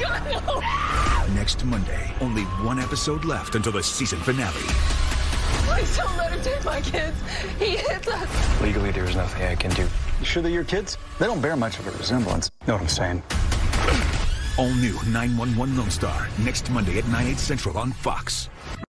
Next Monday, only one episode left until the season finale. Please don't let him take my kids. He hits us. Legally, there is nothing I can do. You sure they're your kids? They don't bear much of a resemblance. Know what I'm saying? All new 911 Lone Star, next Monday at 9/8 Central on Fox.